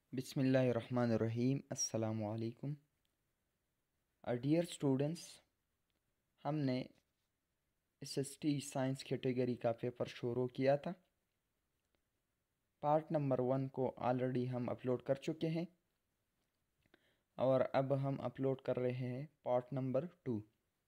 बिस्मिल्लाहिर्रहमानिर्रहीम। अस्सलामु अलैकुम। डियर स्टूडेंट्स, हमने SST साइंस कैटेगरी का पेपर शुरू किया था। पार्ट नंबर 1 को ऑलरेडी हम अपलोड कर चुके हैं और अब हम अपलोड कर रहे हैं पार्ट नंबर 2।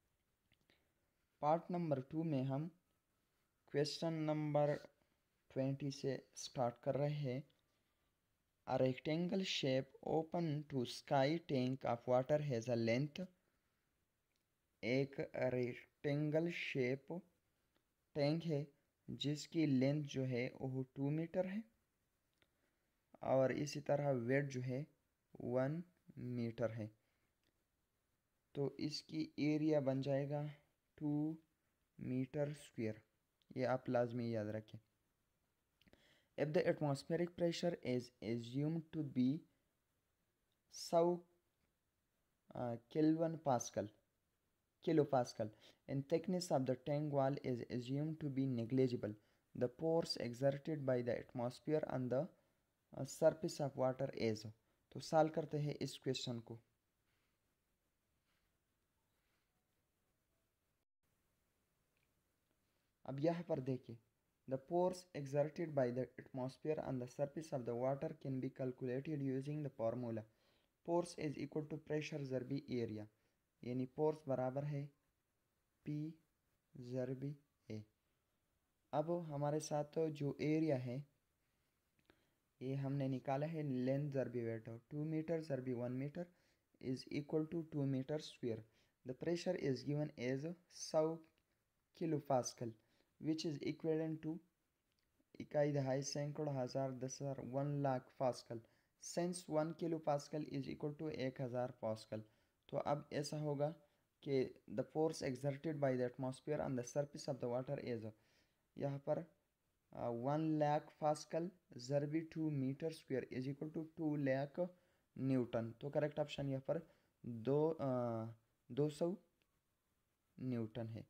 पार्ट नंबर 2 में हम क्वेश्चन नंबर 20 से स्टार्ट कर रहे हैं। A rectangle shape open to sky tank of water has a length। एक रेक्टेंगल शेप टैंक है जिसकी लेंथ जो है वो 2 मीटर है और इसी तरह वेट जो है 1 मीटर है। तो इसकी एरिया बन जाएगा 2 मीटर स्क्वायर। ये आप लाजमी याद रखें। If the atmospheric pressure is assumed to be 100 kelvin pascal kilopascal and thickness of the tank wall is assumed to be negligible. The force exerted by the atmosphere on the surface of water is। तो solve करते हैं इस question को। अब यहाँ पर देखिए, the force exerted by the atmosphere on the surface of the water can be calculated using the formula force is equal to pressure ज़रबी area, यानी force बराबर है P ज़रबी A। अब हमारे साथ जो एरिया है ये हमने निकाला है लेंथ ज़रबी वेट, 2 मीटर ज़रबी 1 metre is equal to 2 metre square. The pressure is given as 100 kilo pascal which is equivalent to इकाई दहाई सैकड़ों हज़ार 10,000 1 lakh pascal. Since 1 kilo pascal is equal to 1000 pascal. तो अब ऐसा होगा कि the force exerted by the atmosphere on the surface of the water is, यहाँ पर 1 lakh pascal ज़रबी 2 metre square is equal to 2 lakh newton. तो करेक्ट ऑप्शन यहाँ पर 200 न्यूटन है।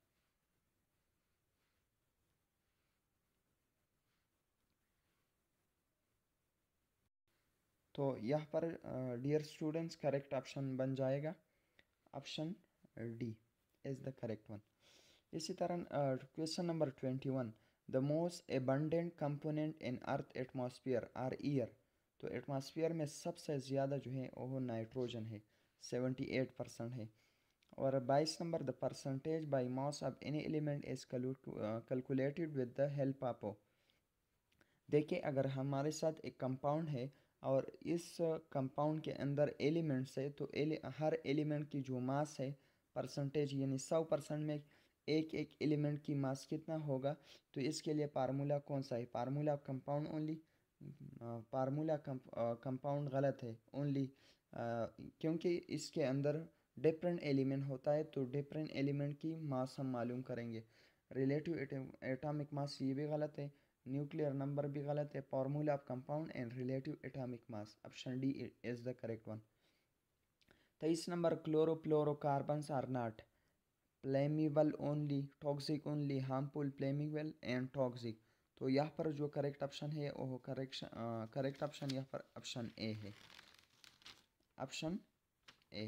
तो यहाँ पर डियर स्टूडेंट्स करेक्ट ऑप्शन बन जाएगा option D is the correct one. इसी तरह question number 21, the most abundant component in earth atmosphere are air. तो एटमॉस्फेयर में सबसे ज़्यादा जो है वो नाइट्रोजन है, 78% है। और 22 number, the percentage by mass of any element is calculated with the help of. देखिए, अगर हमारे साथ एक कंपाउंड है और इस कंपाउंड के अंदर एलिमेंट्स है तो हर एलिमेंट की जो मास है परसेंटेज, यानी 100% में एक एक एलिमेंट की मास कितना होगा। तो इसके लिए फार्मूला कौन सा है? Formula compound only. Formula compound गलत है, ओनली, क्योंकि इसके अंदर डिफरेंट एलिमेंट होता है तो डिफरेंट एलिमेंट की मास हम मालूम करेंगे। रिलेटिव एटॉमिक मास ये भी गलत है, न्यूक्लियर नंबर भी गलत है। Formula of compound and relative atomic mass, option D is the correct one. 23 number, chlorofluorocarbons are not flammable only, toxic only, harmful, flammable and toxic. तो यहाँ पर जो करेक्ट ऑप्शन है वो करेक्ट ऑप्शन यहाँ पर ऑप्शन ए है, option A.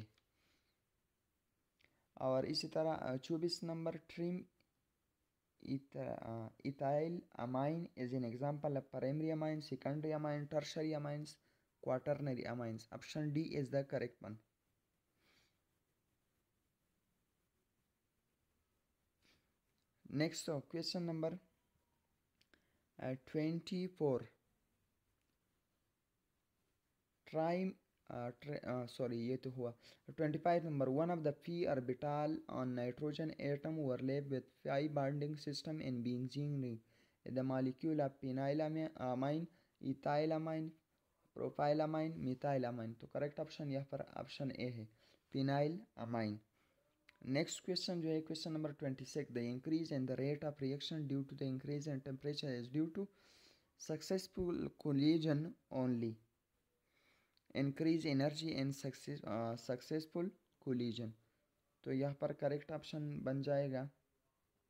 और इसी तरह 24 number, trim ethyl amine is an example of primary amine, secondary amine, tertiary amines, quaternary amines. Option D is the correct one. Next question number 24. ये तो हुआ 25 number. One of the p orbital on nitrogen atom overlap with pi bonding system in benzene ring. The molecule of phenylamine, ethylamine, प्रोफाइलामाइन, मिथाइलामाइन। तो correct option यहाँ पर option A है, फिनाइलामाइन। Next question जो है question number 26, the increase in the rate of reaction due to the increase in temperature is due to successful collision only, increase energy and successful collision. तो यहाँ पर correct option बन जाएगा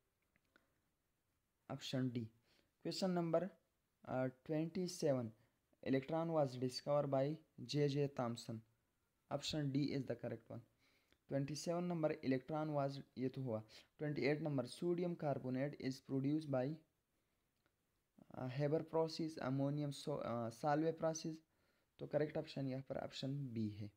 option D. Question number 27, electron was discovered by J.J. Thomson. Option D is the correct one. 27 number electron was, ये तो हुआ. 28 number sodium carbonate is produced by Haber process, ammonium Salve process. तो correct option यहाँ पर option B है.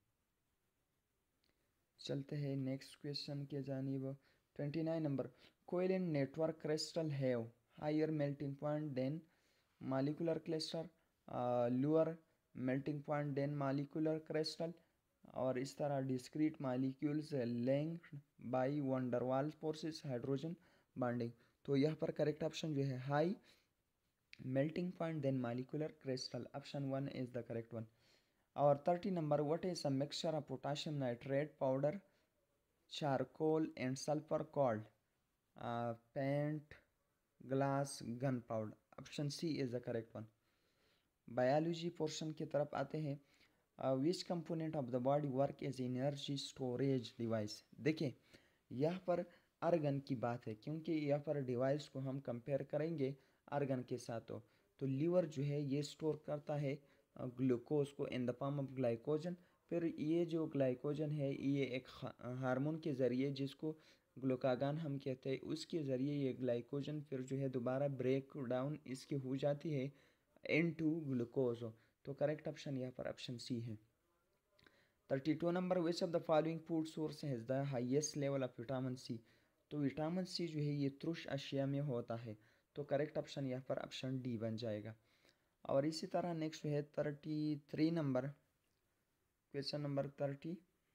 चलते हैं next question के जानिब. 29 number covalent network crystal have higher melting point than molecular crystal, lower melting point than molecular crystal, और इस तरह discrete molecules linked by van der Waals forces hydrogen bonding. तो यहाँ पर करेक्ट ऑप्शन जो है high melting point than molecular crystal, option 1 is the correct one. और 30 number what is a mixture of potassium nitrate powder, charcoal and sulfur called paint glass gunpowder. Option C is the correct one. Biology portion की तरफ आते हैं. Which component of the body work as energy storage device? देखिए यहाँ पर argon की बात है, क्योंकि यहाँ पर डिवाइस को हम कंपेयर करेंगे आर्गन के साथ. तो लीवर जो है ये स्टोर करता है ग्लूकोज को in the form of glycogen. फिर ये जो ग्लाइकोजन है ये एक हार्मोन के ज़रिए, जिसको ग्लूकागान हम कहते हैं, उसके ज़रिए ये ग्लाइकोजन फिर जो है दोबारा ब्रेक डाउन इसकी हो जाती है इनटू ग्लूकोज. तो करेक्ट ऑप्शन यहाँ पर ऑप्शन सी है. 32 number which of the following food source has the highest level of vitamin C. तो विटामिन सी जो है ये तृष अशिया में होता है. तो करेक्ट ऑप्शन यहाँ पर ऑप्शन डी बन जाएगा. और इसी तरह नेक्स्ट है 33 number question number 33.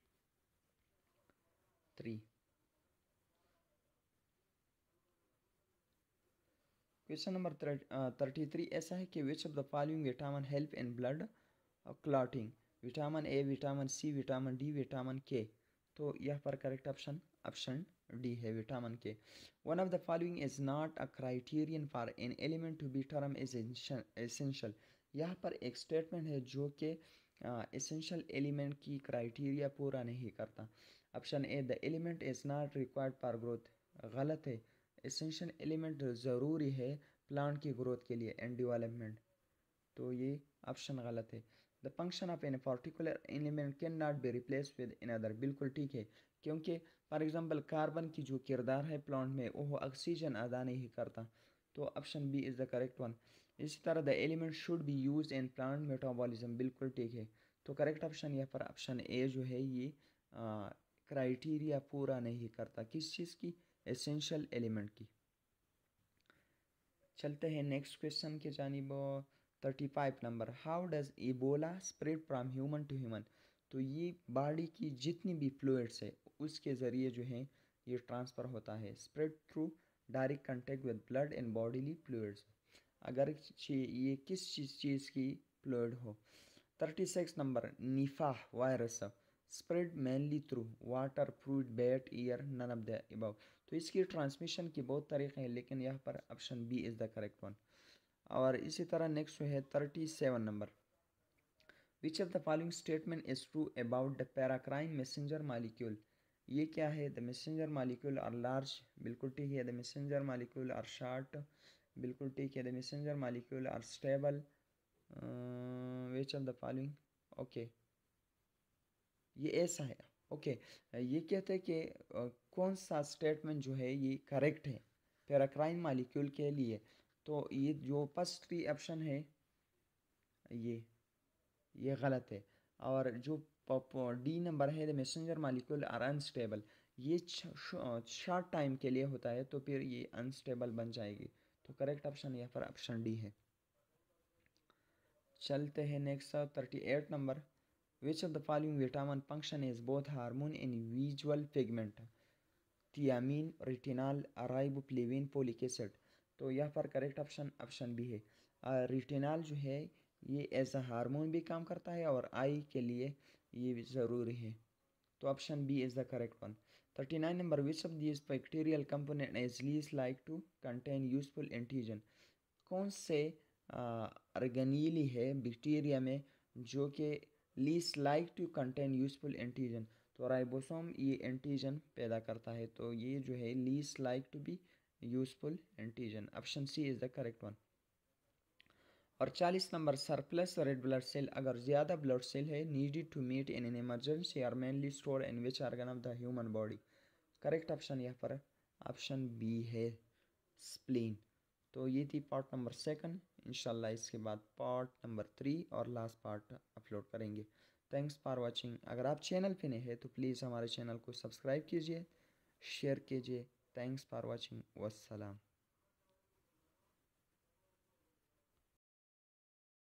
Question number 33 ऐसा है कि which of the following vitamin help in blood clotting. Vitamin A, vitamin C, vitamin D, vitamin K. तो यह पर करेक्ट ऑप्शन ऑप्शन डी है vitamin K. One of the following is not a criterion for an element to be term is essential. यहाँ पर एक statement है जो कि एसेंशियल एलिमेंट की क्राइटेरिया पूरा नहीं करता. Option A the element is not required for growth. गलत है. एसेंशियल एलिमेंट ज़रूरी है प्लांट की ग्रोथ के लिए एंड डेवलपमेंट. तो ये ऑप्शन गलत है. The function of an particular element can not be replace with another. बिल्कुल ठीक है, क्योंकि फॉर एग्जांपल कार्बन की जो किरदार है प्लांट में वो ऑक्सीजन अदा नहीं करता. तो option B is the correct one. इसी तरह the element should be use in plant metabolism. बिल्कुल ठीक है. तो करेक्ट ऑप्शन यहाँ पर ऑप्शन ए जो है ये क्राइटेरिया पूरा नहीं करता. किस चीज़ की? एसेंशियल एलिमेंट की. चलते हैं नेक्स्ट क्वेश्चन के जानिब. 35 number how does Ebola spread from human to human. तो ये बॉडी की जितनी भी फ्लूइड्स है उसके ज़रिए जो है ये ट्रांसफ़र होता है. Spread through direct contact with blood and bodily fluids. अगर ये किस चीज़ की फ्लूइड हो. 36 number Nipah virus spread mainly through water, fruit, bat, air, none of the above. तो इसकी ट्रांसमिशन की बहुत तरीक़े हैं, लेकिन यहाँ पर option B is the correct one. और इसी तरह नेक्स्ट है 37 number which of the following statement is true about the paracrine messenger molecule. ये क्या है? The messenger molecule are large. बिल्कुल ठीक है. The messenger molecule are short. बिल्कुल ठीक है. The messenger molecule are stable. Which of the following. Okay ये ऐसा है. ओके ये कहते हैं कि कौन सा स्टेटमेंट जो है ये करेक्ट है पैराक्राइन मॉलिक्यूल के लिए. तो ये जो फर्स्ट थ्री ऑप्शन है ये गलत है. और जो डी नंबर है the messenger molecule are unstable, ये शॉर्ट टाइम के लिए होता है, तो फिर ये अनस्टेबल बन जाएगी. तो करेक्ट ऑप्शन यहाँ पर ऑप्शन डी है. चलते हैं next 38 number which of the following vitamin function is both hormone in visual pigment. Thiamine, retinol, riboflavin, folic acid. तो यहाँ पर करेक्ट ऑप्शन ऑप्शन बी है. रेटिनॉल जो है ये एज अ हार्मोन भी काम करता है और आई के लिए ये ज़रूरी है. तो option B is the correct one. 39 number which of this bacterial component is least like to contain useful antigen. कौन से ऑर्गेनीली है बैक्टीरिया में जो कि least like to contain useful antigen. तो राइबोसोम ये एंटीजन पैदा करता है. तो ये जो है least like to be useful antigen. Option C is the correct one. और 40 number surplus red blood cell, अगर ज़्यादा ब्लड सेल है needed to meet in an emergency are mainly store in which organ of the human body. Correct option यहाँ पर option B है, spleen. तो ये थी पार्ट नंबर 2। इंशाल्लाह इसके बाद पार्ट नंबर 3 और लास्ट पार्ट अपलोड करेंगे। Thanks for watching. अगर आप चैनल पे नए हैं तो प्लीज़ हमारे चैनल को सब्सक्राइब कीजिए, शेयर कीजिए। Thanks for watching. वस्सलाम।